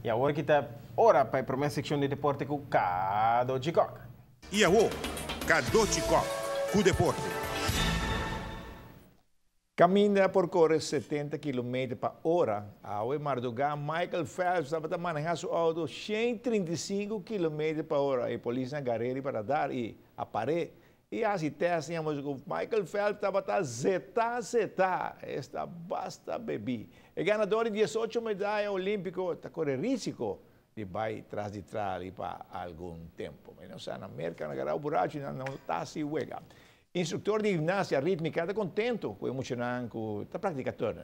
E agora que está hora para a primeira secção de deporte com Cado Chicoc. E agora, Cado Chicoc, com o deporte. Caminha por correr 70 km por hora. Ao madrugada, Michael Phelps estava manejando seu auto 135 km por hora. E a polícia agarrou para dar e aparelho. E assim, tínhamos com Michael Phelps estava zeta. Esta basta bebi. O ganador de 18 medalhas olímpicas está correndo risco de vai atrás de trás para algum tempo. Mas não sei, na América, na Garau Burachi, não está assim, huega. Instrutor de ginástica rítmica está contento com o emocionante, está praticando.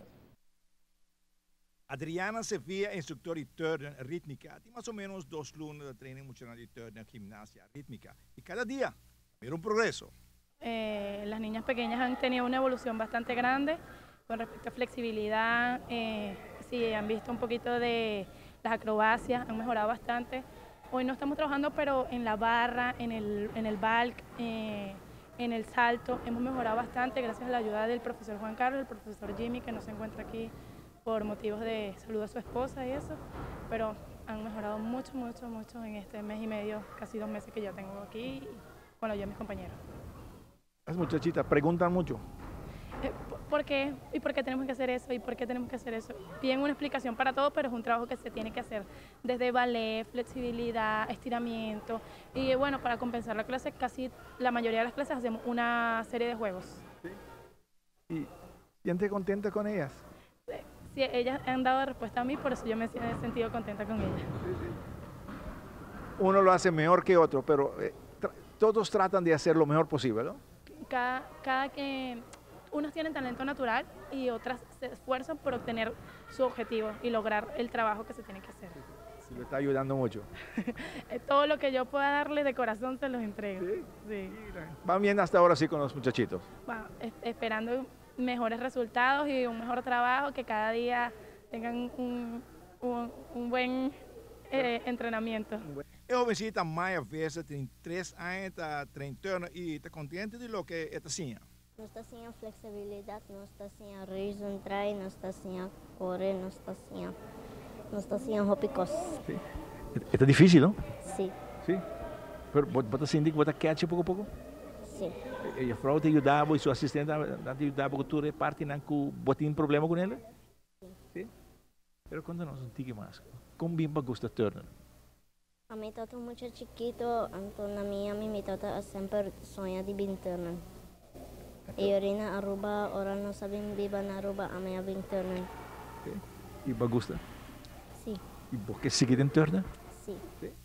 Adriana Sevilla, instructor de turno rítmica, tem mais ou menos 2 lunas de treino emocional de turno en gimnasia rítmica. Y cada día mira un progreso. Las niñas pequeñas han tenido una evolución bastante grande con respecto a flexibilidad. Sí, han visto un poquito de las acrobacias, han mejorado bastante. Hoy no estamos trabajando, pero en la barra, en el bulk, en el salto, hemos mejorado bastante gracias a la ayuda del profesor Juan Carlos, el profesor Jimmy, que no se encuentra aquí por motivos de salud a su esposa y eso, pero han mejorado mucho en este mes y medio, casi 2 meses que ya tengo aquí, con la ayuda de mis compañeros. Las muchachitas preguntan mucho. ¿Por qué? ¿Y por qué tenemos que hacer eso? ¿Y por qué tenemos que hacer eso? Piden una explicación para todo, pero es un trabajo que se tiene que hacer desde ballet, flexibilidad, estiramiento. Y bueno, para compensar la clase, casi la mayoría de las clases hacemos una serie de juegos. ¿Y sientes contenta con ellas? Sí, ellas han dado respuesta a mí, por eso yo me he sentido contenta con ellas. Uno lo hace mejor que otro, pero todos tratan de hacer lo mejor posible, ¿no? Unos tienen talento natural y otras se esfuerzan por obtener su objetivo y lograr el trabajo que se tiene que hacer. Sí, le está ayudando mucho. Todo lo que yo pueda darles de corazón se los entrego. ¿Sí? Sí. Van bien hasta ahora sí con los muchachitos. Bueno, esperando mejores resultados y un mejor trabajo, que cada día tengan un buen entrenamiento. El jovencita Maya Vesa tem 3 anos, está treinando e está contente de lo que está haciendo. No está haciendo flexibilidad, no está haciendo reason try, no está haciendo correr, no está haciendo hopicos. Sí. Está difícil, ¿no? Sí. Sí. Pero vos sentís que vos estás quieto poco a poco? Sí. E a frau te ajudava e seu assistente te ajudava porque tu reparte não que você tem problema com ele? Sim. Pero quando não senti mais, como bem gusta turno? A mim está muito chiquito, então na minha tata sempre sonha de binternan. E orina Aruba, ora não sabem viva na Aruba, a minha binternan. E gusta? Sim. E você segue em turno? Sim. Sim.